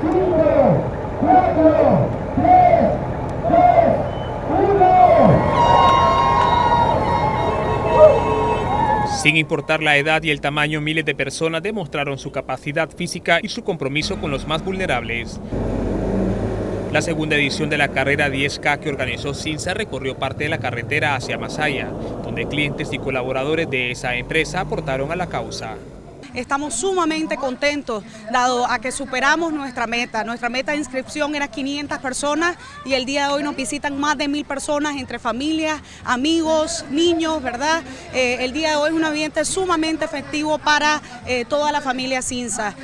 Sin importar la edad y el tamaño, miles de personas demostraron su capacidad física y su compromiso con los más vulnerables. La segunda edición de la carrera 10K que organizó Cinza recorrió parte de la carretera hacia Masaya, donde clientes y colaboradores de esa empresa aportaron a la causa. Estamos sumamente contentos, dado a que superamos nuestra meta. Nuestra meta de inscripción era 500 personas y el día de hoy nos visitan más de 1000 personas entre familias, amigos, niños, ¿verdad? El día de hoy es un ambiente sumamente efectivo para toda la familia Cinza.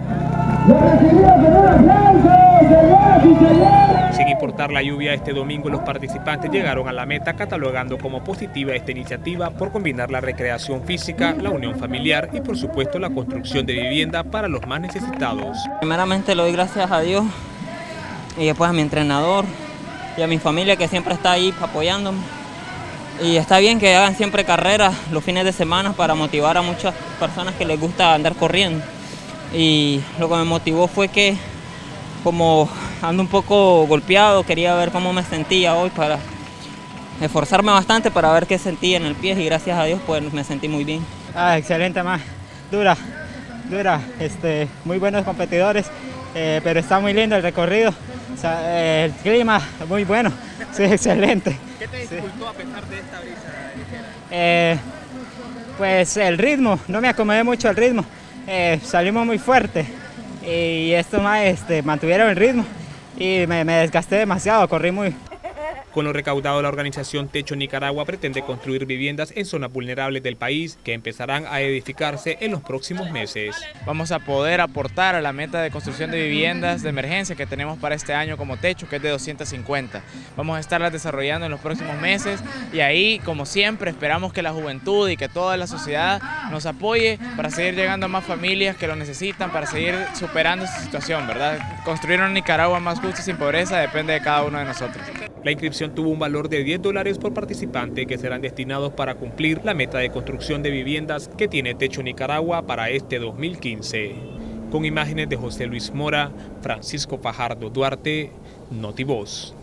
Sin importar la lluvia, este domingo los participantes llegaron a la meta catalogando como positiva esta iniciativa por combinar la recreación física, la unión familiar y por supuesto la construcción de vivienda para los más necesitados. Primeramente le doy gracias a Dios y después a mi entrenador y a mi familia que siempre está ahí apoyándome. Y está bien que hagan siempre carreras los fines de semana para motivar a muchas personas que les gusta andar corriendo. Y lo que me motivó fue que, como ando un poco golpeado, quería ver cómo me sentía hoy para esforzarme bastante para ver qué sentía en el pie y gracias a Dios pues me sentí muy bien. Excelente, más dura, muy buenos competidores, pero está muy lindo el recorrido, o sea, el clima muy bueno, sí, excelente. ¿Qué te dificultó a pesar de esta brisa ligera? Pues el ritmo, no me acomodé mucho al ritmo, salimos muy fuerte y esto más mantuvieron el ritmo y me desgasté demasiado, corrí muy. Con lo recaudado, la organización Techo Nicaragua pretende construir viviendas en zonas vulnerables del país que empezarán a edificarse en los próximos meses. Vamos a poder aportar a la meta de construcción de viviendas de emergencia que tenemos para este año como techo, que es de 250. Vamos a estarlas desarrollando en los próximos meses y ahí, como siempre, esperamos que la juventud y que toda la sociedad nos apoye para seguir llegando a más familias que lo necesitan, para seguir superando esta situación, ¿verdad? Construir una Nicaragua más justa y sin pobreza depende de cada uno de nosotros. La inscripción tuvo un valor de $10 por participante que serán destinados para cumplir la meta de construcción de viviendas que tiene Techo Nicaragua para este 2015. Con imágenes de José Luis Mora, Francisco Fajardo Duarte, Notivoz.